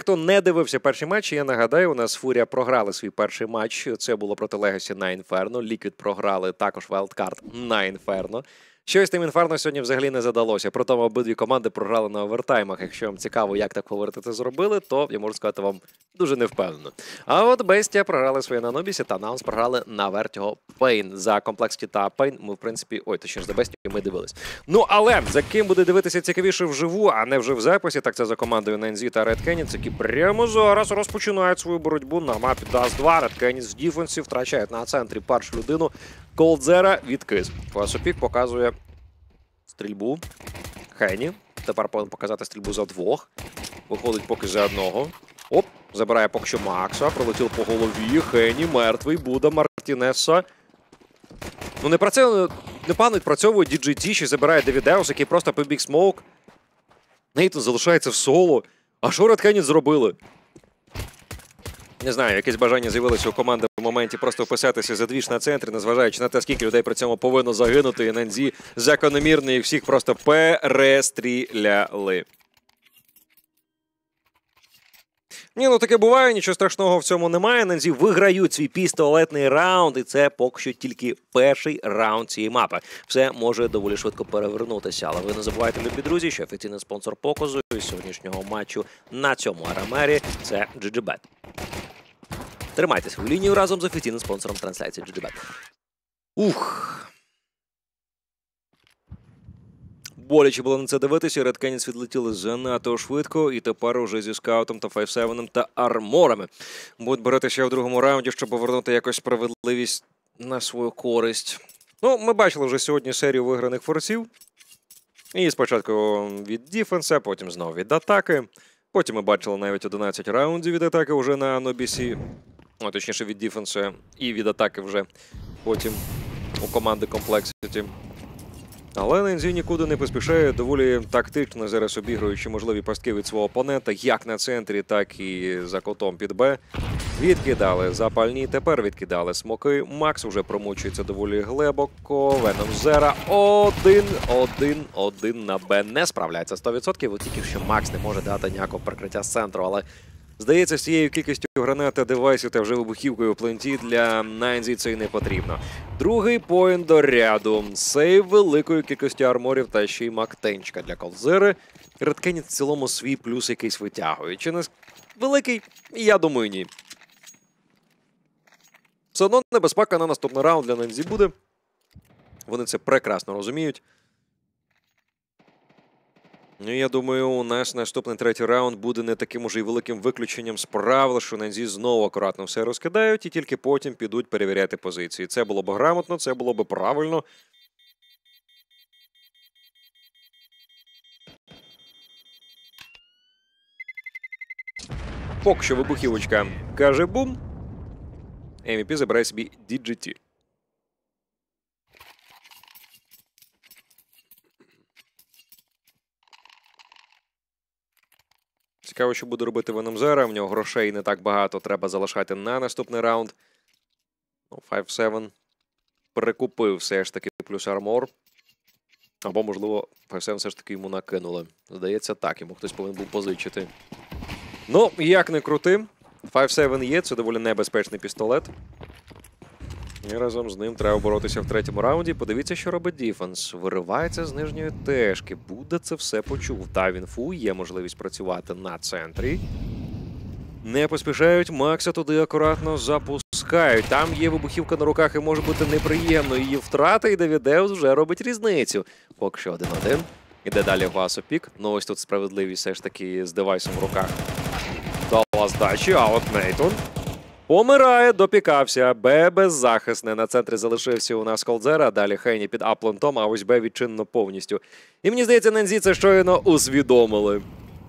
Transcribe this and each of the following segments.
хто не дивився перший матч, я нагадаю, у нас Фурія програли свій перший матч. Це було проти Legacy на Інферно. Liquid програли також Wildcard на Інферно. Щось тим Інферно сьогодні взагалі не задалося. Проте обидві команди програли на овертаймах. Якщо вам цікаво, як так фаворити це зробили, то я можу сказати вам дуже невпевнено. А от Бестія програли своє на Нобісі та Наунс програли на Vertigo Pain. За Complexity та Pain ми, в принципі, точніше, за Бестію ми дивились. Ну, але за ким буде дивитися цікавіше вживу, а не вже в записі, так це за командою NZ та Red Canids, які прямо зараз розпочинають свою боротьбу на мапі Dust 2. Red Canids в діфенсі втрачають на центрі першу людину. Колдзера відкис. Класопік показує стрільбу. Хені. Тепер повинен показати стрільбу за двох. Виходить поки за одного. Оп, забирає поки що Макса. Пролетів по голові. Хені мертвий. Буде Мартінеса. Ну непогано відпрацьовує DJT, що забирає Девідеус, який просто побіг смоук. Нейтон залишається в соло. А що Red Canids зробили? Не знаю, якесь бажання з'явилося у команди в моменті просто вписатися за двіж на центрі, незважаючи на те, скільки людей при цьому повинно загинути, і NZ закономірно їх всіх просто перестріляли. Ні, ну таке буває, нічого страшного в цьому немає. NZ виграють свій пістолетний раунд, і це поки що тільки перший раунд цієї мапи. Все може доволі швидко перевернутися, але ви не забувайте, любі друзі, що офіційний спонсор показу сьогоднішнього матчу на цьому арамері – це GGBet. Тримайте свою лінію разом з офіційним спонсором трансляції GGBet. Ух! Боляче було на це дивитися, Red Canids відлетіли занадто швидко, і тепер уже зі скаутом та 5-7 та арморами будуть боротися в другому раунді, щоб повернути якось справедливість на свою користь. Ну, ми бачили вже сьогодні серію виграних форсів. І спочатку від діфенса, потім знову від атаки. Потім ми бачили навіть 11 раундів від атаки вже на Нобісі. Ну, точніше від діфенса і від атаки вже потім у команди Complexity. Але NZ нікуди не поспішає, доволі тактично зараз обігруючи можливі пастки від свого опонента, як на центрі, так і за котом під Б. Відкидали запальні, тепер відкидали смоки. Макс вже промучується доволі глибоко. Веном Зера 1-1-1 на Б. Не справляється 100%, от тільки що Макс не може дати ніякого прикриття з центру, але здається, з цією кількістю гранат та девайсів та вже вибухівкою в пленті для NZ це й не потрібно. Другий поінт до ряду. Сейв великою кількістю арморів та ще й мактенчика для Колдзери. Red Canids в цілому свій плюс якийсь витягує. Чи не великий? Я думаю, ні. Все одно небезпека на наступний раунд для NZ буде. Вони це прекрасно розуміють. Ну, я думаю, у нас наступний третій раунд буде не таким уже й великим виключенням з правил, що NZ знову акуратно все розкидають і тільки потім підуть перевіряти позиції. Це було б грамотно, це було б правильно. Поки що вибухівочка каже бум. MVP забирає собі DGT. Цікаво, що буде робити Веном Зера. В нього грошей не так багато, треба залишати на наступний раунд. 5-7 перекупив все ж таки плюс армор. Або, можливо, 5-7 все ж таки йому накинули. Здається, так, йому хтось повинен був позичити. Ну, як не крути, 5-7 є, це доволі небезпечний пістолет. І разом з ним треба боротися в третьому раунді. Подивіться, що робить Діфенс. Виривається з нижньої тежки. Буде це все почув. Дав інфу, є можливість працювати на центрі. Не поспішають, Макса туди акуратно запускають. Там є вибухівка на руках і може бути неприємно її втрата, і Девідеус вже робить різницю. Поки що 1-1. Іде далі Гласопік. Ну ось тут справедливість все ж таки з девайсом в руках. Дала здачі, а от Нейтон помирає, допікався. Б беззахисне. На центрі залишився у нас Колдзера, далі Хейні під аплентом, а ось Б відчинено повністю. І мені здається, NZ це щойно усвідомили.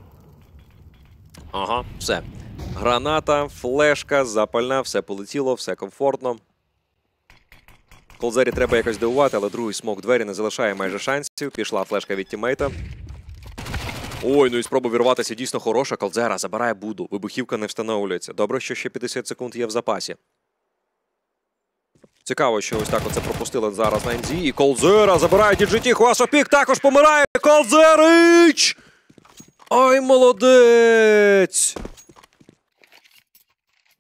Ага, все. Граната, флешка, запальна, все полетіло, все комфортно. Колдзері треба якось дивувати, але другий смок двері не залишає майже шансів. Пішла флешка від тіммейта. Ой, ну і спроба вірватися дійсно хороша. Колдзера забирає Буду. Вибухівка не встановлюється. Добре, що ще 50 секунд є в запасі. Цікаво, що ось так оце пропустили зараз на NZ. І Колдзера забирає DGT. Гласопік також помирає. Колдзерич! Ой, молодець!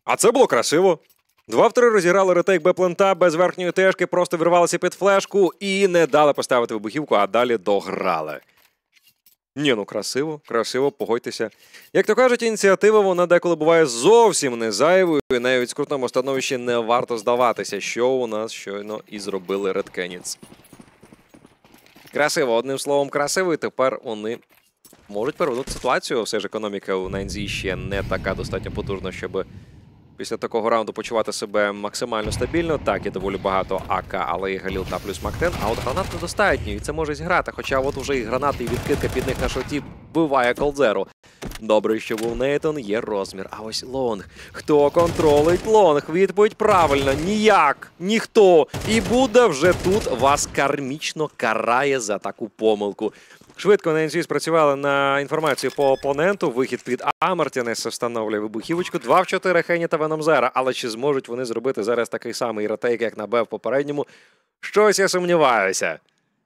А це було красиво. 2 в 3 розіграли ретейк Б-плента без верхньої тежки, просто вирвалися під флешку і не дали поставити вибухівку, а далі дограли. Ні, ну красиво, красиво, погодьтеся. Як то кажуть, ініціатива, вона деколи буває зовсім не зайвою, і навіть в скрутному становищі не варто здаватися, що у нас щойно і зробили Red Canids. Красиво, одним словом, красиво, і тепер вони можуть перевернути ситуацію. Все ж економіка у Найнзі ще не така достатньо потужна, щоб після такого раунду почувати себе максимально стабільно. Так, є доволі багато АК, але і Галіл та плюс Мактен. А от гранат недостатньо, і це може зіграти. Хоча от уже і гранати, і відкидка під них на шорті биває Колдзеру. Добре, що був Нейтон, є розмір. А ось Лонг. Хто контролить Лонг? Відповідь правильно. Ніяк. Ніхто. І буде вже тут вас кармічно карає за таку помилку. Швидко на НЗ спрацювали на інформацію по опоненту. Вихід під А. Мартінес встановлює вибухівочку. 2 в 4 Хені та Веномзера. Але чи зможуть вони зробити зараз такий самий ретейк, як на Б в попередньому? Щось я сумніваюся.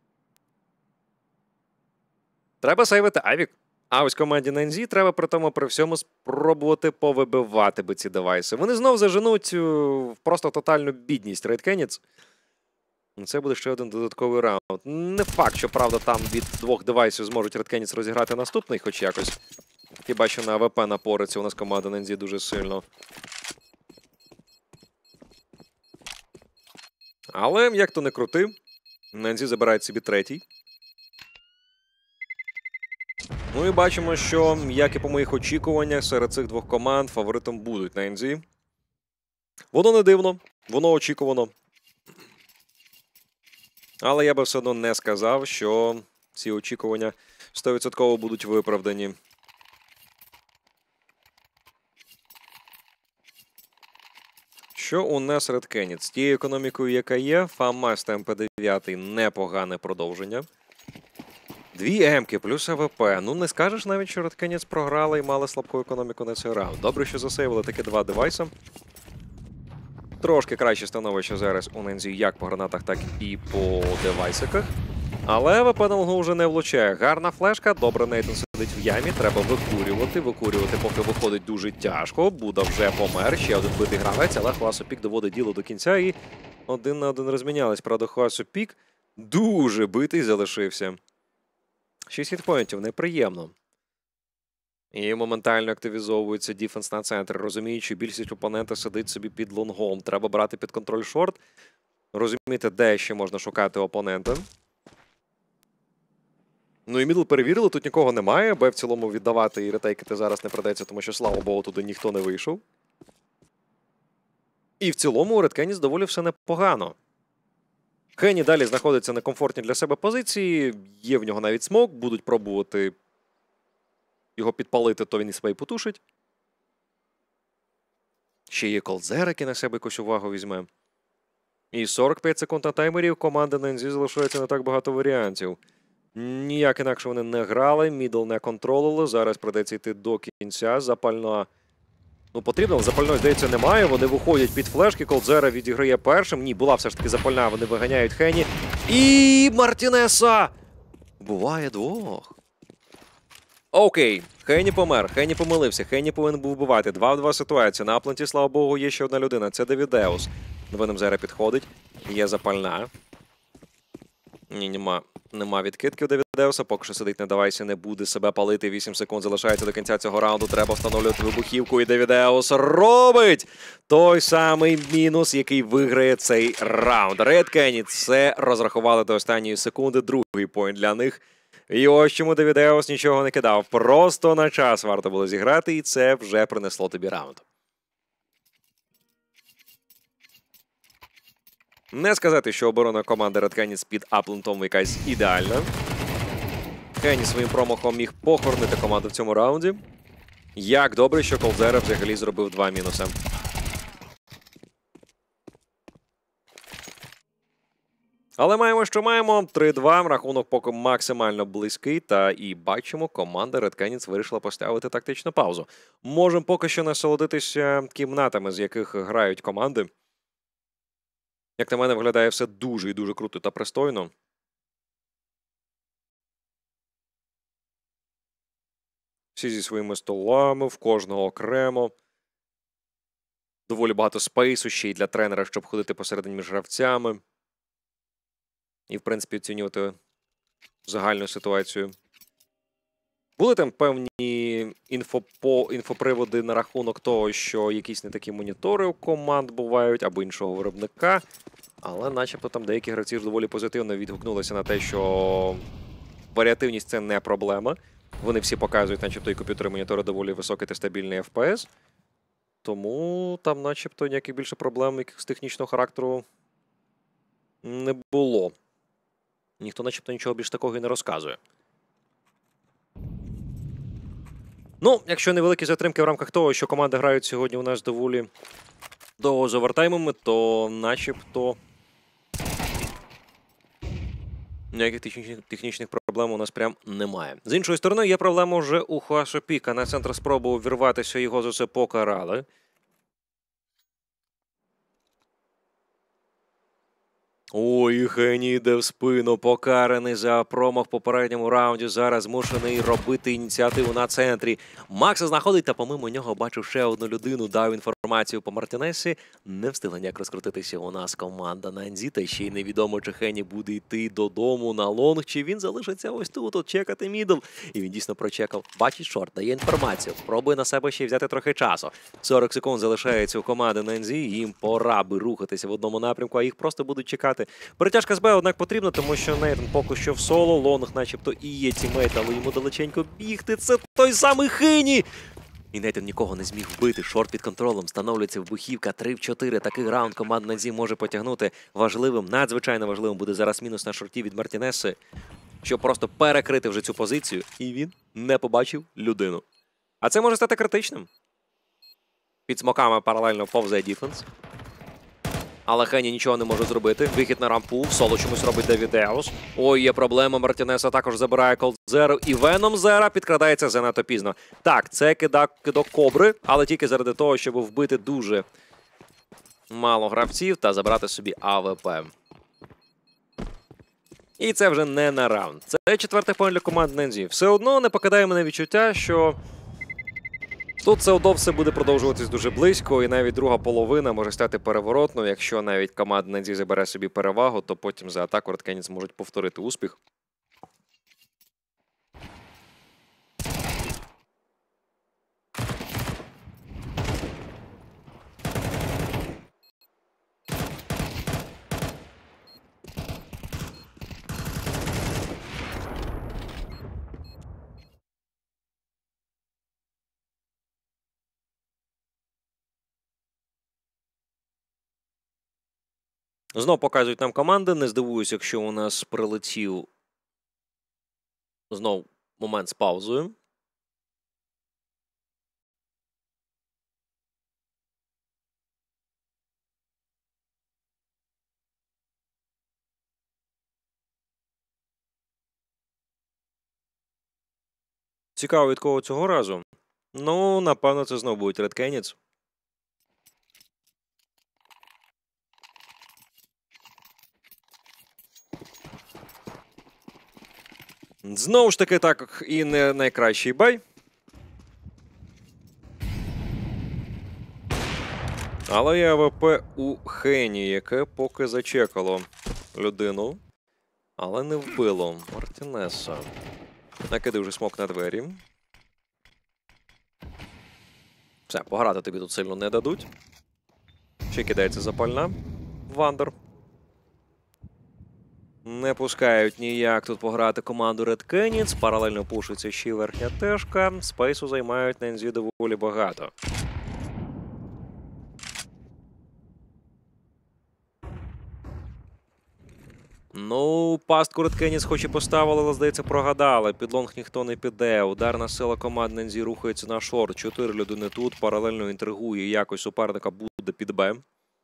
Треба сейвити Авік. А ось команді на НЗ треба при тому при всьому спробувати повибивати би ці девайси. Вони знов заженуть в просто тотальну бідність Red Canids. Це буде ще один додатковий раунд. Не факт, що, правда, там від 2 девайсів зможуть Red Canids розіграти наступний, хоч якось. Хіба що на АВП напориться у нас команда Нензі дуже сильно. Але, як то не крути, Нензі забирає собі 3-й. Ну і бачимо, що, як і по моїх очікуваннях, серед цих 2 команд фаворитом будуть Нензі. Воно не дивно, воно очікувано. Але я би все одно не сказав, що ці очікування 100% будуть виправдані. Що у нас Red Canids? З тією економікою, яка є, ФАМАС та МП-9 непогане продовження. 2 М-ки плюс АВП. Ну, не скажеш навіть, що Red Canids програли і мали слабку економіку на цей раунд. Добре, що засейвили такі 2 девайси. Трошки краще становище зараз у Нензі як по гранатах, так і по девайсиках. Але АВП на лугу вже не влучає. Гарна флешка, добре Нейтон сидить в ямі, треба викурювати. Викурювати поки виходить дуже тяжко. Буда вже помер, ще один битий гравець, але Хуасопік доводить діло до кінця і 1 на 1 розмінялись. Правда, Хуасопік дуже битий залишився. 6 хітпоінтів, неприємно. І моментально активізовується діфенс на центр, розуміючи, більшість опонента сидить собі під лонгом. Треба брати під контроль шорт, розуміти, де ще можна шукати опонента. Ну і мідл перевірили, тут нікого немає, Б в цілому віддавати і ретейкати зараз не придеться, тому що, слава Богу, туди ніхто не вийшов. І в цілому у Red Canids доволі все непогано. Хені далі знаходиться на комфортній для себе позиції, є в нього навіть смок, будуть пробувати його підпалити, то він і себе потушить. Ще є Колдзер, який на себе якусь увагу візьме. І 45 секунд на таймері, команда на НЗ залишається не так багато варіантів. Ніяк інакше вони не грали, мідл не контролили, зараз придеться йти до кінця. Запальна, ну потрібно, запальної, здається, немає, вони виходять під флешки, Колдзера відіграє першим. Ні, була все ж таки запальна, вони виганяють Хені. І Мартінеса! Буває 2. Окей, Хені помер, Хені помилився, Хені повинен був вбивати. 2 в 2 ситуація. На апленті, слава Богу, є ще одна людина. Це Девідеус. Новинам зараз підходить. Є запальна. Ні, нема відкидки у Девідеуса. Поки що сидить на девайсі, не буде себе палити. 8 секунд залишається до кінця цього раунду. Треба встановлювати вибухівку. І Девідеус робить той самий мінус, який виграє цей раунд. Red Canids це розрахували до останньої секунди. Другий поінт для них. І ось чому Девідеус нічого не кидав. Просто на час варто було зіграти, і це вже принесло тобі раунд. Не сказати, що оборона команди Red Canids під аплентом якась ідеальна. Хені своїм промахом міг похоронити команду в цьому раунді. Як добре, що Колдзера взагалі зробив 2 мінуси. Але маємо, що маємо. 3-2. Рахунок поки максимально близький. Та і бачимо, команда Red Canids вирішила поставити тактичну паузу. Можемо поки що насолодитися кімнатами, з яких грають команди. Як на мене, виглядає все дуже і дуже круто та пристойно. Всі зі своїми столами, в кожного окремо. доволі багато спейсу ще й для тренера, щоб ходити посередині між гравцями. І, в принципі, оцінювати загальну ситуацію. Були там певні інфоприводи на рахунок того, що якісь не такі монітори у команд бувають, або іншого виробника. Але начебто там деякі гравці ж доволі позитивно відгукнулися на те, що варіативність – це не проблема. Вони всі показують, начебто і комп'ютери, і монітори доволі високий та стабільний FPS. Тому там начебто ніяких більше проблем якихось технічного характеру не було. Ніхто начебто нічого більш такого і не розказує. Ну, якщо невеликі затримки в рамках того, що команди грають сьогодні у нас доволі довго з овертаймами, то начебто ніяких технічних проблем у нас прям немає. З іншої сторони, є проблема вже у Хуашопіка. На центр спробував вірватися, його за це покарали. Ой, Хені йде в спину, покараний за промах в попередньому раунді. Зараз змушений робити ініціативу на центрі. Макса знаходить, та помимо нього бачив ще одну людину, дав інформацію по Мартінесі. Не встигла ніяк розкрутитися у нас команда Нанзі, та ще й невідомо, чи Хені буде йти додому на лонг, чи він залишиться ось тут, от чекати мідл. І він дійсно прочекав. Бачить шорт, дає інформацію, пробує на себе ще й взяти трохи часу. 40 секунд залишається у команди Нанзі, їм пора би рухатися в одному напрямку, а їх просто будуть чекати. Перетяжка з Б, однак, потрібна, тому що Нейтан поки що в соло. Лонг начебто і є тімейт, але йому далеченько бігти. Це той самий Хені! І Нейтан нікого не зміг вбити. Шорт під контролем. Встановлюється вибухівка 3 в 4. Такий раунд команда Нанзі може потягнути. Важливим, надзвичайно важливим буде зараз мінус на шорті від Мартінеси, щоб просто перекрити вже цю позицію. І він не побачив людину. А це може стати критичним. Під смоками паралельно повзає діфенс. Але Хені нічого не може зробити. Вихід на рампу. В соло чомусь робить Девідеус. Ой, є проблема. Мартінеса також забирає Колд Зеро. І Веном Зера підкрадається занадто пізно. Так, це кидок Кобри, але тільки заради того, щоб вбити дуже мало гравців та забрати собі АВП. І це вже не на раунд. Це 4-й поінт для команди Нанзі. Все одно не покидає мене відчуття, що тут все одно все буде продовжуватись дуже близько, і навіть друга половина може стати переворотною. Якщо навіть команда Нанзі забере собі перевагу, то потім за атаку Red Canids зможуть повторити успіх. Знов показують нам команди. Не здивуюся, якщо у нас прилетів знов момент з паузою. Цікаво, від кого цього разу. Ну, напевно, це знов будуть Red Canids. Знову ж таки, так і не найкращий бай. Але є АВП у Хені, яке поки зачекало людину, але не вбило Мартінеса. Накидив вже смок на двері. Все, пограти тобі тут сильно не дадуть. Ще кидається запальна. Вандер. Не пускають ніяк тут пограти команду Red Canids. Паралельно пушиться ще й верхня тежка. Спейсу займають Нанзі доволі багато. Ну, пастку Red Canids хоч і поставили, але, здається, прогадали. Під лонг ніхто не піде. Ударна сила команд Нанзі рухається на шорт. 4 людини тут. Паралельно інтригує. Якось суперника буде під Б.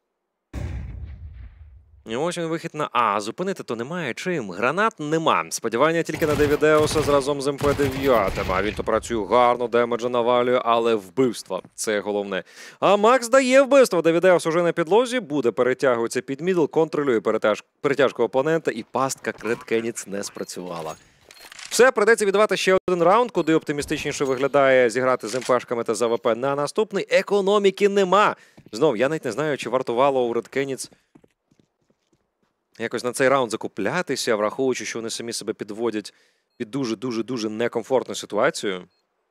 І ось він вихід на А. Зупинити то немає чим. Гранат нема. Сподівання тільки на Девідеуса разом з МП-9. А він то працює гарно, демеджа навалює, але вбивство. Це головне. А Макс дає вбивство. Девідеус уже на підлозі. Буде перетягуватися під мідл, контролює перетяжку опонента. І пастка Red Canids не спрацювала. Все, придеться віддавати ще один раунд, куди оптимістичніше виглядає зіграти з МПшками та з АВП на наступний. Економіки нема. Знов, я навіть не знаю, чи вартувало у Red Canids якось на цей раунд закуплятися, враховуючи, що вони самі себе підводять під дуже-дуже-дуже некомфортну ситуацію.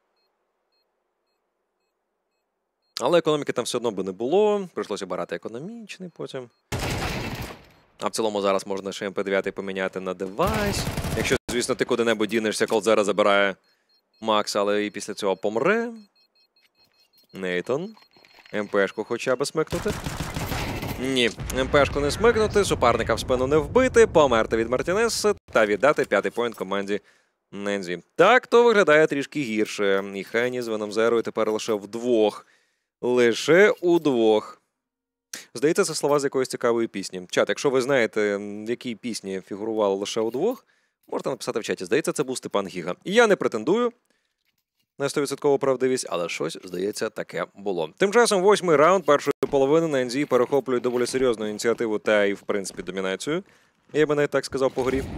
Але економіки там все одно би не було. Прийшлося брати економічний потім. А в цілому зараз можна ще МП9 поміняти на девайс. Якщо, звісно, ти куди-небудь дінешся, Колдзера забирає Макс, але і після цього помре. Нейтон. МПшку хоча б смикнути. Ні, МПшку не смикнути, суперника в спину не вбити, померти від Мартінеса та віддати 5-й поінт команді Нензі. Так, то виглядає трішки гірше. І Хені з Веном Зерою тепер лише вдвох. Лише удвох. Здається, це слова з якоїсь цікавої пісні. Чат, якщо ви знаєте, в якій пісні фігурувало лише удвох, можете написати в чаті. Здається, це був Степан Гіга. І я не претендую на 100% правдивість, але щось, здається, таке було. Тим часом 8-й раунд першої половини на НЗ перехоплюють доволі серйозну ініціативу та і, в принципі, домінацію. Я би навіть так сказав по грі.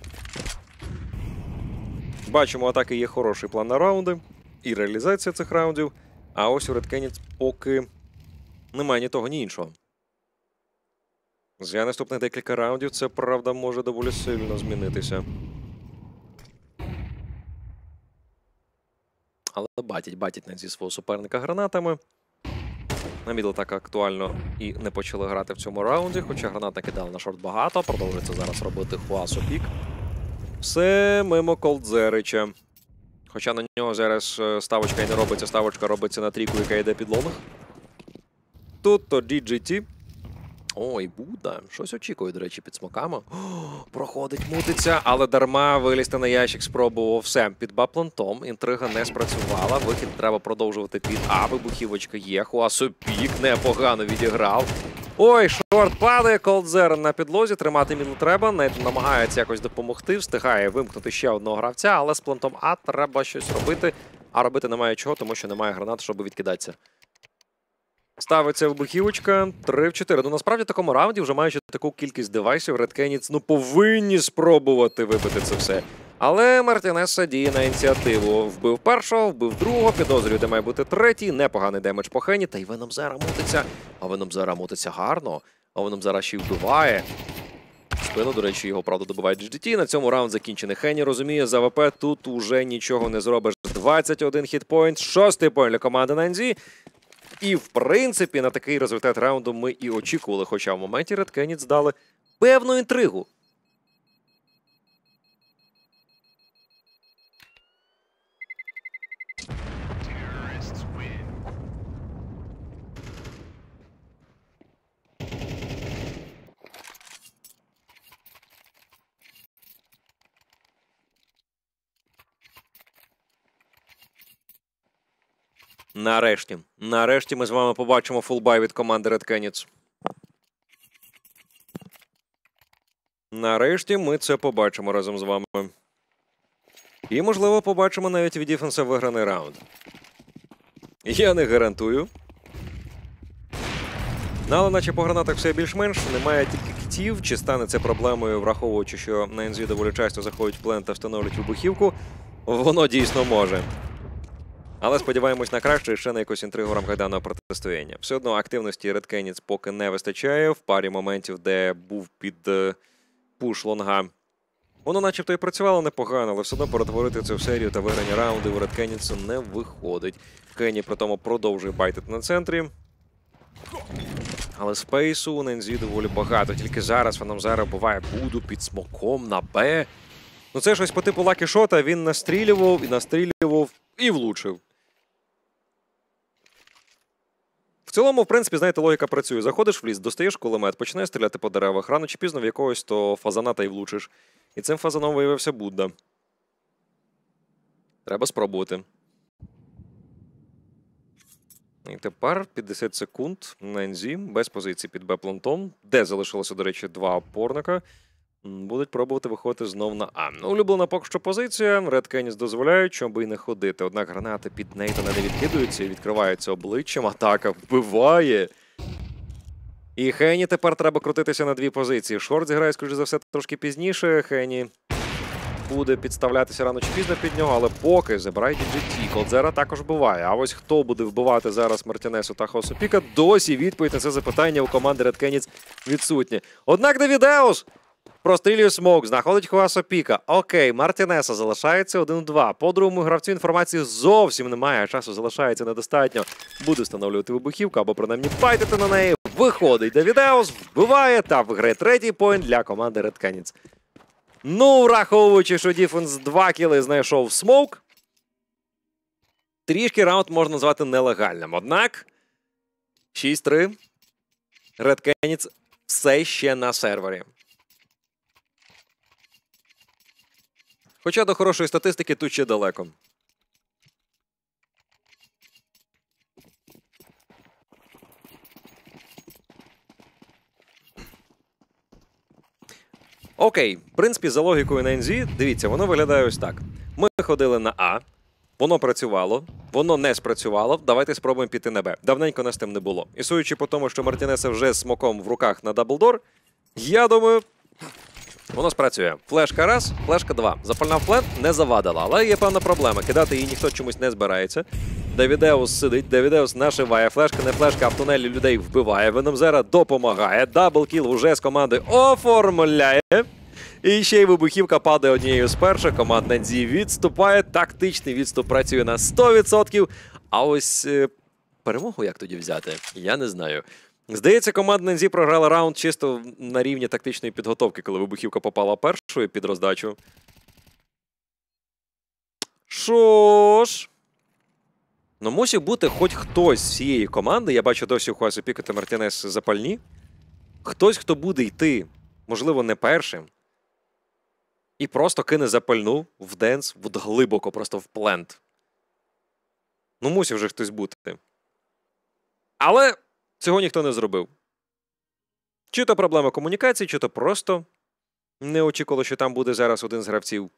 Бачимо, атаки є хороший план на раунди і реалізація цих раундів. А ось у Red Canids поки немає ні того, ні іншого. За наступних декілька раундів це, правда, може доволі сильно змінитися. Але батять зі свого суперника гранатами. На мідл так актуально і не почали грати в цьому раунді, хоча гранат накидали на шорт багато. Продовжується зараз робити Хуасу пік. Все мимо Колдзерича. Хоча на нього зараз ставочка і не робиться, ставочка робиться на трійку, яка йде під лонг. Тут то DGT. Ой, Будда. Щось очікує, до речі, під смоками. О, проходить, мутиться, але дарма вилізти на ящик спробував все. Під баплантом інтрига не спрацювала. Вихід треба продовжувати під А. Вибухівочка є. Хуасопік непогано відіграв. Ой, шорт падає, Колдзер на підлозі. Тримати мідл треба. Нейт намагається якось допомогти. Встигає вимкнути ще одного гравця, але з плантом А треба щось робити. А робити немає чого, тому що немає гранат, щоб відкидатися. Ставиться вибухівочка. 3 в 4. Ну, насправді, в такому раунді, вже маючи таку кількість девайсів, Red Canids, повинні спробувати вибити це все. Але Мартінеса діє на ініціативу. Вбив першого, вбив другого, підозрює, де має бути третій. Непоганий демедж по Хені, та й Веном Зера мутиться. А Веном Зера мутиться гарно. А Веном Зера ще й вбиває. Спину, до речі, його, правда, добивають GGT. На цьому раунд закінчений. Хені розуміє, за ВП тут уже нічого не зробиш. 21 хітпойнт, 6-й поінт для команди Нензі. І, в принципі, на такий результат раунду ми і очікували, хоча в моменті Red Canids дали певну інтригу. Нарешті ми з вами побачимо фулбай від команди Red Canids. Нарешті ми це побачимо разом з вами. І, можливо, побачимо навіть від Діфенса виграний раунд. Я не гарантую. Але наче по гранатах все більш-менш, немає тільки кітів. Чи стане це проблемою, враховуючи, що на НЗ доволі часто заходять в плен та встановлюють вибухівку? Воно дійсно може. Але сподіваємось на краще і ще на якусь інтригу в рамках даного протистояння. Все одно активності Red Canids поки не вистачає. В парі моментів, де був під пуш лонга, воно начебто і працювало непогано, але все одно перетворити це в серію та виграні раунди у Red Canids не виходить. Хені при тому продовжує байтити на центрі. Але спейсу у Нензі доволі багато. Тільки зараз Веном Зера буває Буду під смоком на Б. Ну це щось по типу лакі-шота. Він настрілював і влучив. В цілому, в принципі, знаєте, логіка працює. Заходиш в ліс, достаєш кулемет, починаєш стріляти по деревах. Рано чи пізно в якогось то фазана та й влучиш. І цим фазаном виявився Будда. Треба спробувати. І тепер 50 секунд на НЗ, без позиції під Б-плантом, де залишилося, до речі, 2 опорника. Будуть пробувати виходити знов на А. Ну, улюблена поки що позиція. Red Canids дозволяють, щоб і не ходити. Однак гранати під Нейтона не відкидаються і відкриваються обличчям. Атака вбиває. І Хені тепер треба крутитися на 2 позиції. Шорт зіграє, скоріш за все, трошки пізніше. Хені буде підставлятися рано чи пізно під нього, але поки забирає DGT. Колдзера також вбиває. А ось хто буде вбивати зараз Мартінесу та Хаосопіка, досі відповідь на це запитання у команди Red Canids відсутні. Однак Давідеус прострілює смок, знаходить Хаосопіка. Окей, Мартінеса залишається 1-2. По другому гравцю інформації зовсім немає, часу залишається недостатньо. Буде встановлювати вибухівку або принаймні файтити на неї. Виходить Давідеус, вбиває та виграє третій поінт для команди Red Canids. Ну, враховуючи, що Діфенс 2 кіли знайшов смоук, трішки раунд можна назвати нелегальним. Однак 6-3. Red Canids все ще на сервері. Хоча до хорошої статистики тут ще далеко. Окей, в принципі, за логікою на НЗ, дивіться, воно виглядає ось так. Ми ходили на А, воно працювало, воно не спрацювало, давайте спробуємо піти на Б. Давненько нас тим не було. І судячи по тому, що Мартінеса вже з смоком в руках на даблдор, я думаю, воно спрацює. Флешка раз, флешка два. Запальна в плент не завадила, але є певна проблема. Кидати її ніхто чомусь не збирається. Давідеус сидить, Давідеус нашиває. Флешка, не флешка, а в тунелі людей вбиває. Веномзера допомагає. Даблкіл уже з команди оформляє. І ще й вибухівка падає однією з перших. Команда Нензі відступає. Тактичний відступ працює на 100%. А ось перемогу як тоді взяти? Я не знаю. Здається, команда Нензі програла раунд чисто на рівні тактичної підготовки, коли вибухівка попала першою під роздачу. Що ж? Ну, мусив бути хоч хтось з цієї команди, я бачу досі у Хаосопіка та Мартінес запальні, хтось, хто буде йти, можливо, не першим, і просто кине запальну в денс, глибоко, просто в плент. Ну, мусив вже хтось бути. Але цього ніхто не зробив. Чи то проблема комунікації, чи то просто не очікувало, що там буде зараз один з гравців.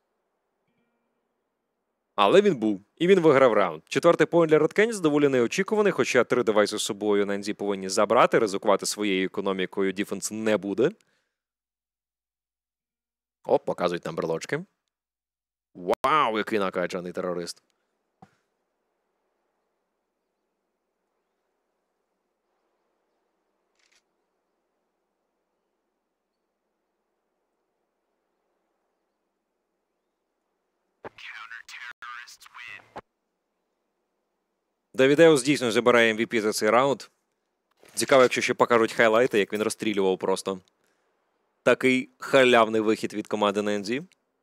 Але він був. І він виграв раунд. Четвертий поінт для Red Canids доволі неочікуваний, хоча 3 девайси з собою на НЗ повинні забрати, ризикувати своєю економікою Діфенс не буде. Оп, показують нам брелочки. Вау, який накачаний терорист. Давідеус дійсно забирає MVP за цей раунд. Цікаво, якщо ще покажуть хайлайти, як він розстрілював просто. Такий халявний вихід від команди ННЗ.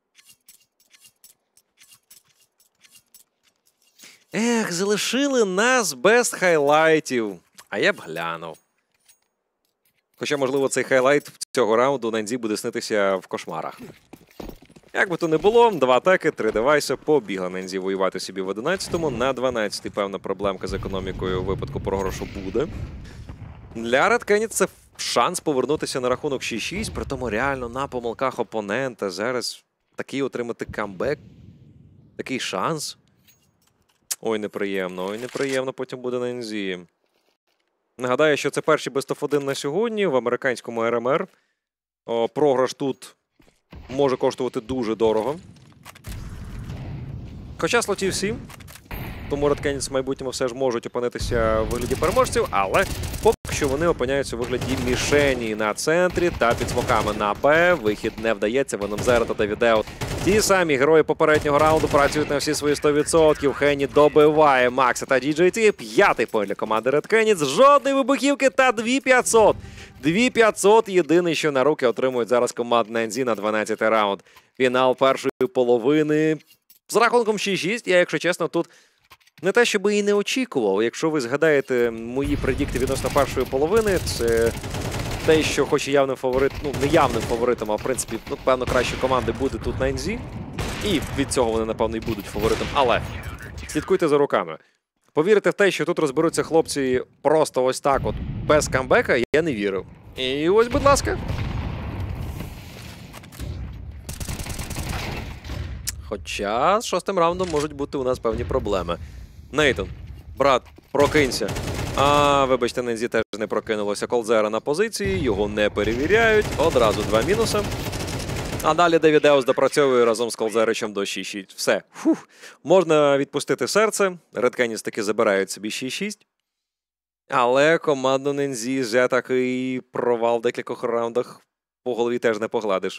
Ех, залишили нас без хайлайтів. А я б глянув. Хоча, можливо, цей хайлайт цього раунду ННЗ буде снитися в кошмарах. Як би то не було, 2 атаки, 3 девайси, побігла ННЗ воювати собі в 11-му. На 12-й певна проблемка з економікою у випадку програшу буде. Для Red Canids це шанс повернутися на рахунок 6-6, при тому реально на помилках опонента. Зараз такий отримати камбек. Такий шанс. Ой, неприємно потім буде на ННЗ. Нагадаю, що це перший Best of 1 на сьогодні в американському РМР. Програш тут може коштувати дуже дорого. Хоча слотів 7, тому Red Canids в майбутньому все ж можуть опинитися в вигляді переможців, але поки що вони опиняються у вигляді мішені на центрі та під смоками на Б. Вихід не вдається, Веномзера та Давідеус. Ті самі герої попереднього раунду працюють на всі свої 100%. Хенні добиває Макса та DJT. 5-й поінт для команди Red Canids. Жодної вибухівки та 2500. 2500 єдиний, що на руки отримують зараз команда ННЗ на 12-й раунд. Фінал першої половини з рахунком 6-6. Я, якщо чесно, тут не те, щоб і не очікував. Якщо ви згадаєте мої предікти відносно першої половини, це те, що хоч і явним фаворитом, ну, не явним фаворитом, а в принципі, ну, певно, кращі команди буде тут на НЗ. І від цього вони, напевно, і будуть фаворитом. Але слідкуйте за руками. Повірити в те, що тут розберуться хлопці просто ось так от, без камбека, я не вірив. І ось, будь ласка. Хоча з 6-м раундом можуть бути у нас певні проблеми. Нейтон, брат, прокинься. А, вибачте, ННЗ теж не прокинулося. Колдзера на позиції, його не перевіряють. Одразу 2 мінуси. А далі Девідеус допрацьовує разом з Колзеричем до 6-6. Все. Фух. Можна відпустити серце. Red Canids таки забирають собі 6-6. Але команду Нензі вже такий провал в декількох раундах по голові теж не погладиш.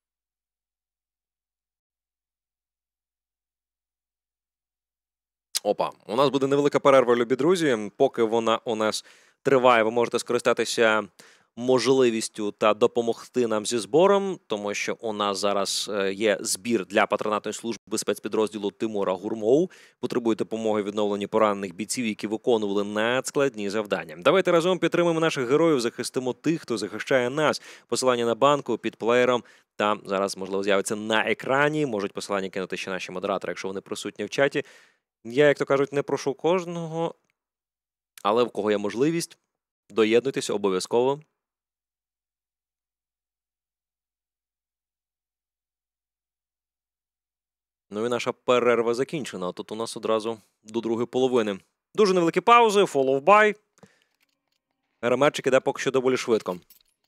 Опа, у нас буде невелика перерва, любі друзі. Поки вона у нас триває, ви можете скористатися можливістю та допомогти нам зі збором, тому що у нас зараз є збір для патронатної служби спецпідрозділу Тимура Гурмоу. Потребує допомоги відновленні поранених бійців, які виконували надскладні завдання. Давайте разом підтримуємо наших героїв, захистимо тих, хто захищає нас. Посилання на банку під плеєром там зараз, можливо, з'явиться на екрані. Можуть посилання кинути ще наші модератори, якщо вони присутні в чаті. Я, як то кажуть, не прошу кожного, але в кого є можливість, доєднуйтесь обов'язково. Ну і наша перерва закінчена. Тут у нас одразу до другої половини. Дуже невеликі паузи, follow by. РМРчик іде поки що доволі швидко.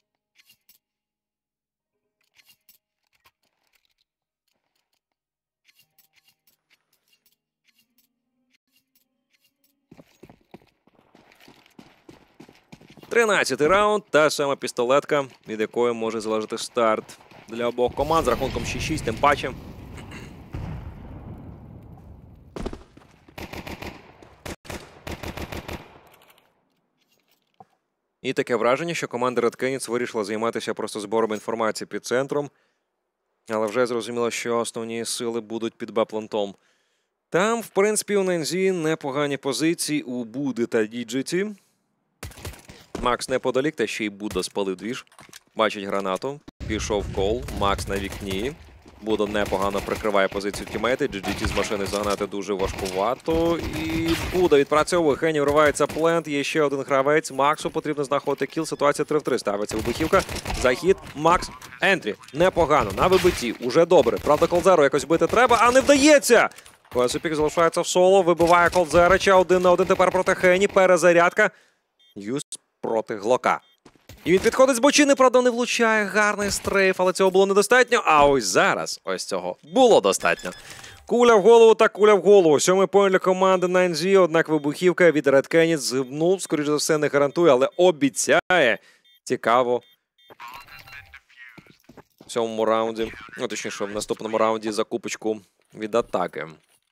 Тринадцятий раунд, та сама пістолетка, від якої може залежати старт для обох команд з рахунком 6-6, тим паче. І таке враження, що команда Red Canids вирішила займатися просто збором інформації під центром. Але вже зрозуміло, що основні сили будуть під Б-плентом. Там, в принципі, у Нензі непогані позиції у Буди та Діджиті. Макс неподалік, та ще й Будда спалив двіж. Бачить гранату. Пішов кол. Макс на вікні. Будда непогано прикриває позицію тімейти. GGT з машини загнати дуже важкувато. І Будда відпрацьовує. Хені вривається плент. Є ще один гравець. Максу потрібно знаходити кіл. Ситуація 3-3. Ставиться вибухівка. Захід. Макс. Ентрі. Непогано. На вибитті. Уже добре. Правда, Колзеру якось бити треба, а не вдається! Косипік залишається в соло. Вибиває Колзерича. 1 на 1 тепер проти Хені. Перезарядка. Юс проти Глока. І він підходить з бочини, правда, не влучає. Гарний стрейф, але цього було недостатньо. А ось зараз ось цього було достатньо. Куля в голову та куля в голову. 7-й поінт для команди 9Z. Однак вибухівка від Red Canids, ну, скоріш за все, не гарантує, але обіцяє. Цікаво. В 7-му раунді, ну, точніше, в наступному раунді закупочку від атаки.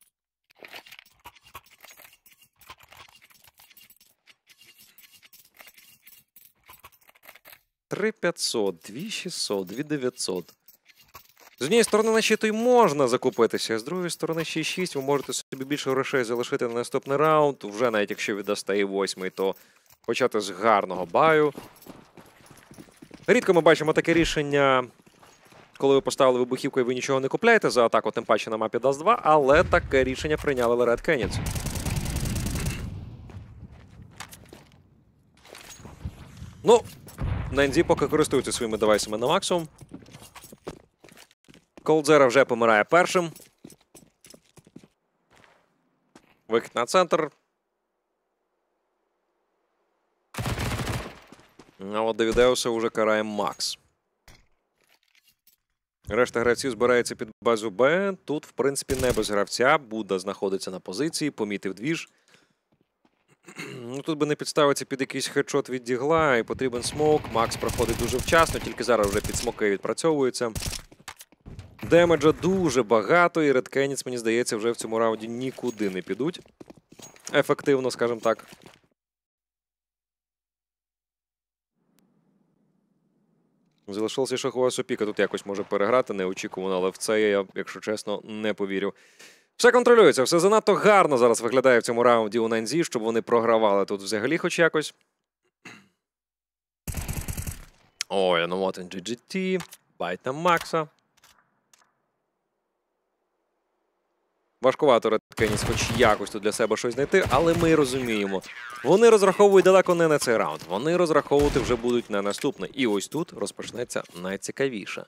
3500, 2600, 2900. З однієї сторони, наче то й можна закупитися, з другої сторони, 6-6, ви можете собі більше грошей залишити на наступний раунд. Вже навіть якщо віддасте і 8-й, то почати з гарного баю. Рідко ми бачимо таке рішення, коли ви поставили вибухівку і ви нічого не купляєте за атаку, тим паче на мапі Dust 2, але таке рішення прийняли Red Canids. Ну, Нензі поки користуються своїми девайсами на максимум. Колдзера вже помирає першим. Вихід на центр. А от Девідеуса вже карає Макс. Решта гравців збирається під базу Б. Тут, в принципі, не без гравця. Будда знаходиться на позиції, помітив двіж. Ну, тут би не підставитися під якийсь хедшот від дігла і потрібен смок. Макс проходить дуже вчасно, тільки зараз вже під смоки відпрацьовується. Демеджа дуже багато, і Red Canids, мені здається, вже в цьому раунді нікуди не підуть. Ефективно, скажімо так. Залишилося Шахова Сопіка, тут якось може переграти, неочікувано, але в це я, якщо чесно, не повірю. Все контролюється, все занадто гарно зараз виглядає в цьому раунді у Нензі, щоб вони програвали тут взагалі хоч якось. Ой, ну от він GGT, байт на Макса. Важкувато Red Canids хоч якось тут для себе щось знайти, але ми розуміємо. Вони розраховують далеко не на цей раунд. Вони розраховувати вже будуть на наступний. І ось тут розпочнеться найцікавіше.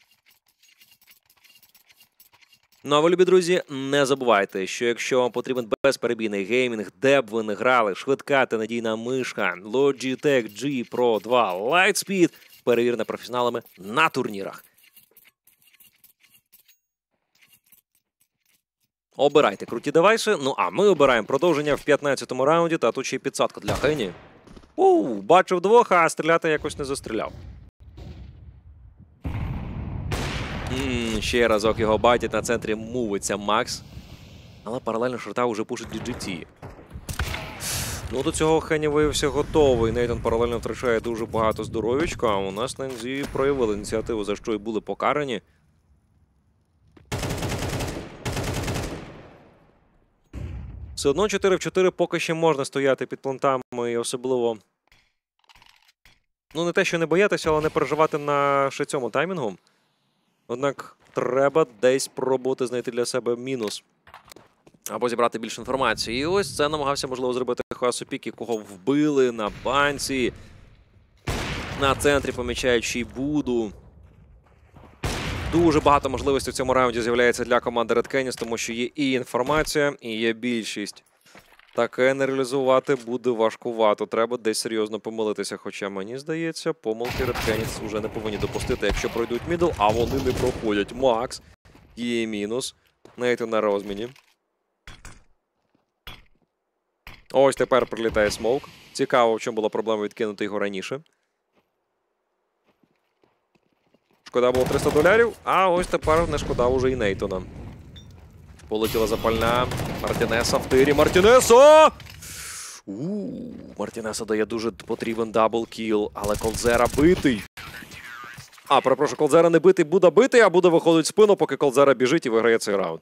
Ну а ви, любі друзі, не забувайте, що якщо вам потрібен безперебійний геймінг, де б ви не грали, швидка та надійна мишка, Logitech G Pro 2 Lightspeed, перевірена професіоналами на турнірах. Обирайте круті девайси. Ну а ми обираємо продовження в 15-му раунді, та тут ще й підсадка для Гені. Бачив двох, а стріляти якось не застріляв. Ще разок його байтять, на центрі мувиться Макс. Але паралельно шорта вже пушить DGT. Ну, до цього Хені виявився готовий. Нейтан паралельно втрачає дуже багато здоров'ячка, а у нас на НЗ проявили ініціативу, за що і були покарані. Все одно 4 в 4 поки ще можна стояти під плантами і особливо... Ну, не те, що не боятися, але не переживати на ще цьому таймінгу. Однак треба десь пробувати знайти для себе мінус. Або зібрати більше інформації. І ось це намагався, можливо, зробити Хуасопік, якого вбили на банці. На центрі помічають ще й Буду. Дуже багато можливостей в цьому раунді з'являється для команди Red Canids, тому що є і інформація, і є більшість. Таке не реалізувати буде важкувато. Треба десь серйозно помилитися. Хоча, мені здається, помилки Red Canids вже не повинні допустити, якщо пройдуть мідл, а вони не проходять. Макс. Є мінус. Нейтан на розміні. Ось тепер прилітає смоук. Цікаво, в чому була проблема відкинути його раніше. Шкода було $300, а ось тепер не шкода уже і Нейтона. Полетіла запальна. Мартінеса в тирі. Мартінеса! Мартінеса дає дуже потрібен даблкіл, але Колдзера битий. Перепрошую, Колдзера не битий, Буда битий, а Буда виходить в спину, поки Колдзера біжить і виграє цей раунд.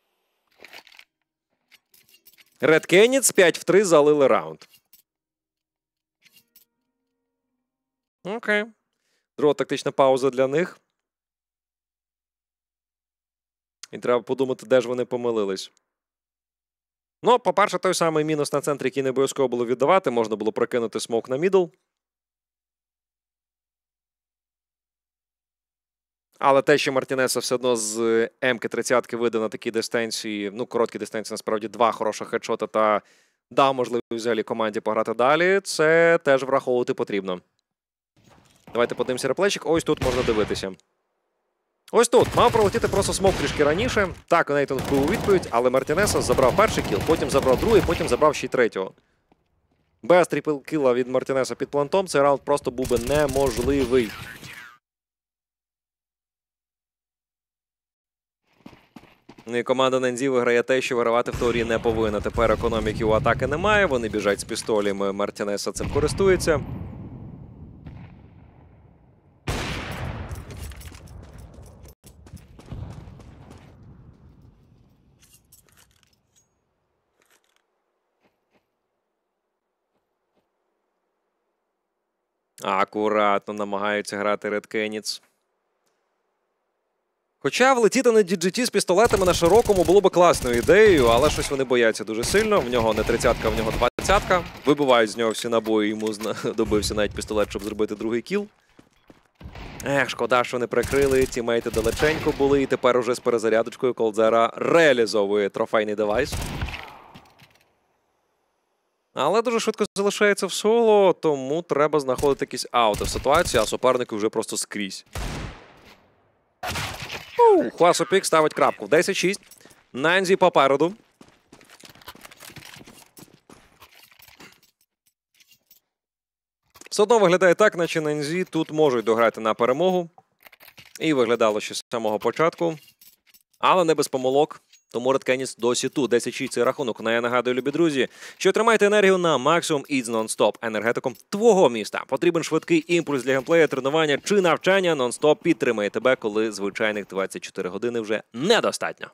Red Canids 5 в 3 залили раунд. Окей. Друга тактична пауза для них. І треба подумати, де ж вони помилились. Ну, по-перше, той самий мінус на центрі, який не обов'язково було віддавати. Можна було прокинути смок на мідл. Але те, що Мартінеса все одно з МК-30 видав на такій дистанції, ну, короткі дистанції, насправді, 2 хороших хедшота та дав можливість взагалі команді пограти далі, це теж враховувати потрібно. Давайте подивимося реплейчик. Ось тут можна дивитися. Ось тут. Мав пролетіти просто смок трішки раніше. Так, Нейтан вбив у відповідь, але Мартінеса забрав перший кіл, потім забрав другий, потім забрав ще й третього. Без трипл-кіла від Мартінеса під плантом цей раунд просто був би неможливий. Ну і команда Нензі виграє те, що вигравати в теорії не повинна. Тепер економіки у атаки немає, вони біжать з пістолями, Мартінеса цим користується. Акуратно намагаються грати Red Canids. Хоча влетіти на DGT з пістолетами на широкому було б класною ідеєю, але щось вони бояться дуже сильно. В нього не 30-ка, в нього 20-ка. Вибивають з нього всі набої, йому добився навіть пістолет, щоб зробити другий кіл. Шкода, що не прикрили, тімейти далеченько були, і тепер уже з перезарядочкою Колдзера реалізовує трофейний девайс. Але дуже швидко залишається в соло, тому треба знаходити якісь аути в ситуації, а суперники вже просто скрізь. Хуасопік ставить крапку. 10-6. Нензі попереду. Все одно виглядає так, наче Нензі тут можуть дограти на перемогу. І виглядало ще з самого початку. Але не без помилок. Тому Red Canids досі тут. 10-6 цей рахунок. Я нагадую, любі друзі, що тримайте енергію на максимум із нон-стоп енергетиком твого міста. Потрібен швидкий імпульс для геймплею, тренування чи навчання. Нон-стоп підтримає тебе, коли звичайних 24 години вже недостатньо.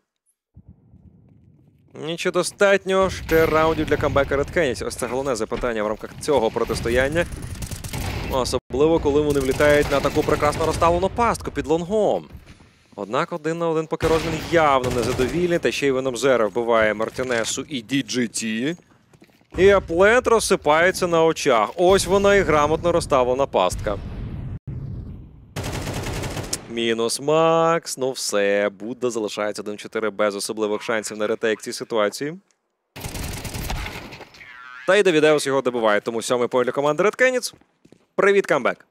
Нічого достатньо. Ще раундів для камбека Red Canids. Ось це головне запитання в рамках цього протистояння. Особливо, коли вони влітають на таку прекрасно розставлену пастку під лонгом. Однак 1 на 1 поки розмін явно незадовільний, та ще й Веномзера вбиває Мартінесу і DGT. І Аплент розсипається на очах. Ось вона і грамотно розставлена пастка. Мінус Макс. Ну все, Будда залишається 1-4 без особливих шансів на ретейк цій ситуації. Та й Давідеус його добиває, тому 7-й поінт для команди Red Canids. Привіт, камбек!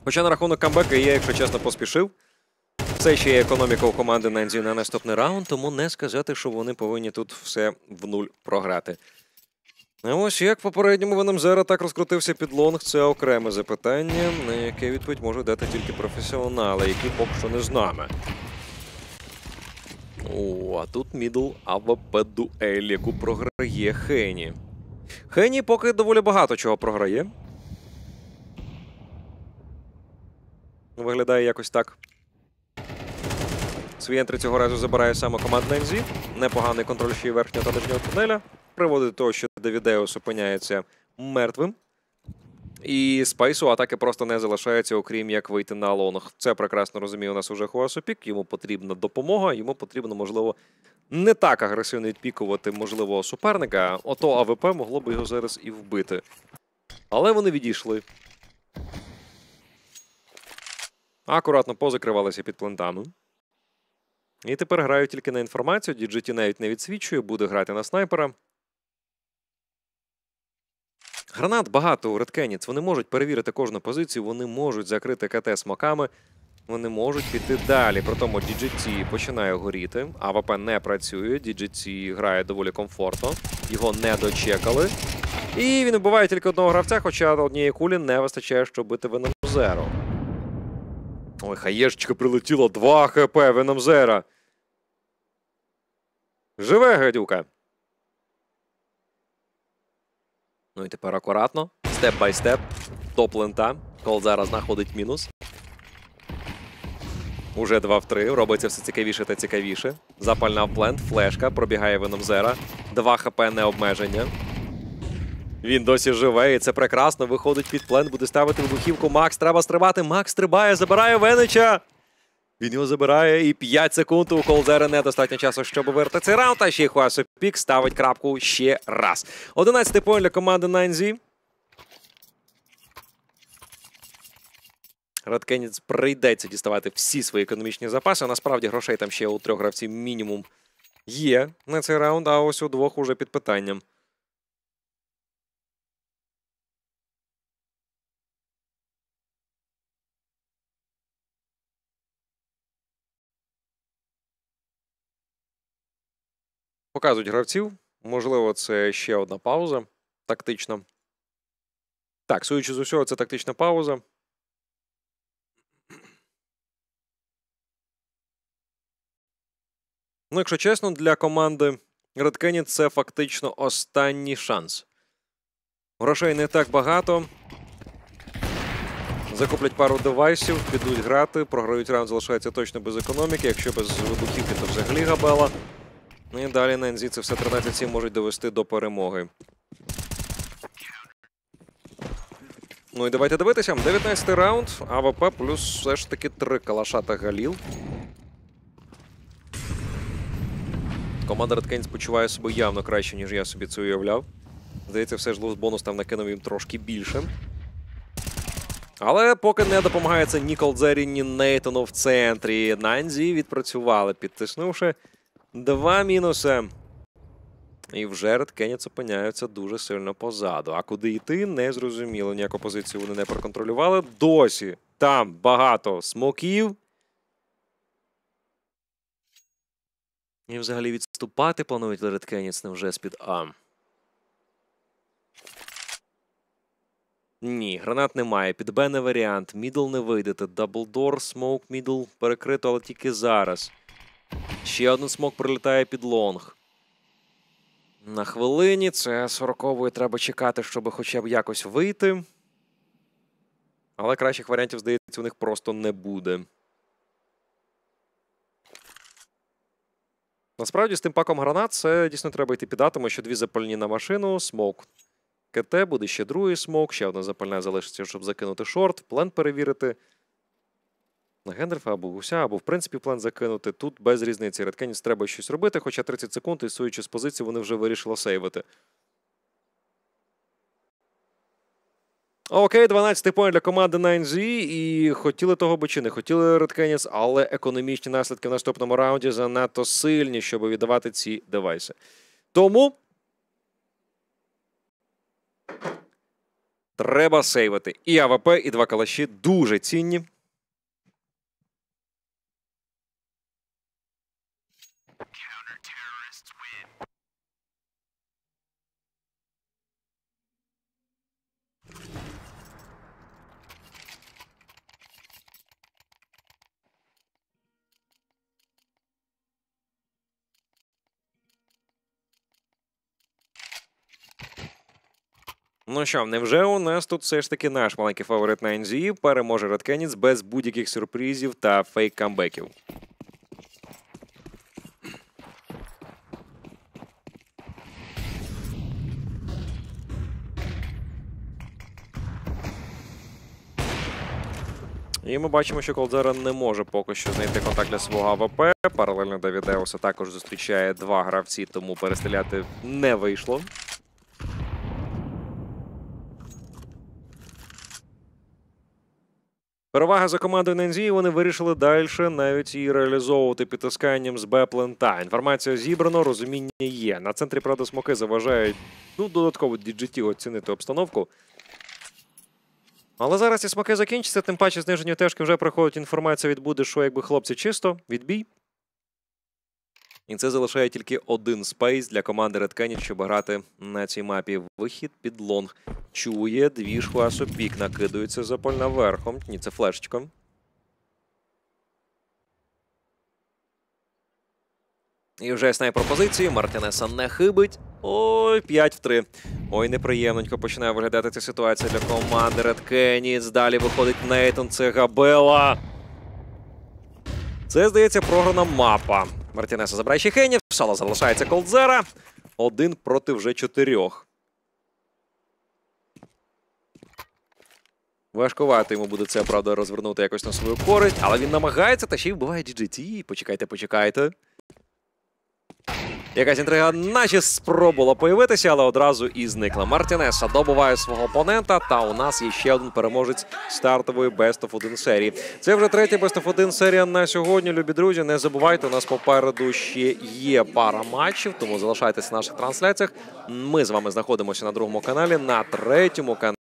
Хоча на рахунок камбека я, якщо чесно, поспішив. Все ще є економіка у команди Нензі на наступний раунд, тому не сказати, що вони повинні тут все в нуль програти. А ось як в попередньому Венемзера так розкрутився під лонг, це окреме запитання, на яке відповідь можуть дати тільки професіонали, які поки що не з нами. О, а тут мідл АВП-дуель, яку програє Хені. Хені поки доволі багато чого програє. Виглядає якось так. Свій ентри цього разу забирає саме команда Нензі. Непоганий контроль ще й верхнього та нижнього тунеля. Приводить до того, що Девідеус опиняється мертвим. І Спайсу атаки просто не залишається, окрім як вийти на лонг. Це прекрасно розуміє у нас уже Хуасопік. Йому потрібна допомога, йому потрібно, можливо, не так агресивно відпікувати можливого суперника. Ото АВП могло б його зараз і вбити. Але вони відійшли. Акуратно позакривалися під плентами. І тепер грають тільки на інформацію. DGT навіть не відсвічує, буде грати на снайпера. Гранат багато у Red Canids. Вони можуть перевірити кожну позицію, вони можуть закрити КТ смоками, вони можуть піти далі. При тому DGT починає горіти, АВП не працює, DGT грає доволі комфортно, його не дочекали. І він вбиває тільки одного гравця, хоча однієї кулі не вистачає, щоб бити Венемзеру. Ой, хаєшечка прилетіла, 2 хп Венемзера. Живе, гадюка. Ну і тепер акуратно, степ-бай-степ, топ лента. Кол зараз знаходить мінус. Уже 2 в 3, робиться все цікавіше та цікавіше. Запальна в плент, флешка, пробігає Венемзера. 2 хп необмеження. Він досі живе, і це прекрасно. Виходить під плент, буде ставити вибухівку. Макс, треба стрибати. Макс стрибає, забирає Венича. Він його забирає, і 5 секунд у Колдзера недостатньо часу, щоб виграти цей раунд. А ще й Хуасопік ставить крапку ще раз. 11-й поінт для команди Нензі. Red Canids прийдеться діставати всі свої економічні запаси. Насправді грошей там ще у 3 гравців мінімум є на цей раунд, а ось у 2 уже під питанням. Показують гравців. Можливо, це ще одна пауза тактична. Так, судячи з усього, це тактична пауза. Ну, якщо чесно, для команди Red Canids це фактично останній шанс. Грошей не так багато. Закуплять пару девайсів, підуть грати, програють раунд, залишаються точно без економіки. Якщо без вибухівки, то взагалі габела. Ну і далі Нензі це все 13-7 можуть довести до перемоги. Ну і давайте дивитися. 19-й раунд. АВП плюс все ж таки 3 калаша та Галіл. Команда Red Canids почуває себе явно краще, ніж я собі це уявляв. Здається, все ж лост-бонус там накинув їм трошки більше. Але поки не допомагається ні Колдзері, ні Нейтону в центрі. Нензі відпрацювали, підтиснувши 2 мінуси. І вже Red Canids опиняються дуже сильно позаду. А куди йти, не зрозуміло. Ніяку позицію вони не проконтролювали. Досі там багато смоків. І взагалі відступати планують Red Canids невже з-під А. Ні, гранат немає. Під Б не варіант. Мідл не вийдете. Даблдор, смоук, мідл перекрито, але тільки зараз. Ще один смок прилітає під лонг. На хвилині. Це 40-ї треба чекати, щоб хоча б якось вийти. Але кращих варіантів, здається, у них просто не буде. Насправді, з тим паком гранат це дійсно треба йти під А, тому що 2 запальні на машину, смок КТ, буде ще другий смок, ще одна запальна залишиться, щоб закинути шорт, план перевірити. На Гендерфа або Гуся, або в принципі план закинути. Тут без різниці. Red Canids треба щось робити, хоча 30 секунд, і суючи з позиції, вони вже вирішили сейвити. Окей, 12-й поінт для команди 9Z. І хотіли того би чи не хотіли Red Canids, але економічні наслідки в наступному раунді занадто сильні, щоб віддавати ці девайси. Тому Треба сейвити. І АВП, і 2 калаші дуже цінні. Ну що, невже у нас тут все ж таки наш маленький фаворит на NZE переможе Red Canids без будь-яких сюрпризів та фейк-камбеків? І ми бачимо, що Колдзера не може поки що знайти контакт для свого АВП. Паралельно до Відеуса також зустрічає 2 гравці, тому перестріляти не вийшло. Перевага за командою NZE, вони вирішили далі навіть і реалізовувати підтисканням з Б-плента. Інформація зібрано, розуміння є. На центрі, правда, смоки заважають додатково DGT оцінити обстановку. Але зараз ці смоки закінчаться, тим паче зниженню тежки вже приходить інформація від буде, що якби хлопці чисто, відбій. І це залишає тільки один спейс для команди Red Canids, щоб грати на цій мапі. Вихід під лонг. Чує, двіжку Асопік накидується запальна верхом. Ні, це флешечком. І вже снайпер позиції. Мартінеса не хибить. Ой, 5 в 3. Ой, неприємненько починає виглядати ця ситуація для команди Red Canids. Далі виходить Нейтон, це Габела. Це, здається, програна мапа. Мартінеса забирає ще Хенів. В соло залишається Колдзера. 1 проти вже 4. Важкувато йому буде це, правда, розвернути якось на свою користь. Але він намагається, та ще й вбиває DGT. Почекайте, почекайте. Якась інтрига наче спробувала появитися, але одразу і зникла. Мартінеса добиває свого опонента, та у нас є ще один переможець стартової Best of 1 серії. Це вже 3-я Best of 1 серія на сьогодні, любі друзі. Не забувайте, у нас попереду ще є пара матчів, тому залишайтеся в наших трансляціях. Ми з вами знаходимося на 2-му каналі, на 3-му каналі.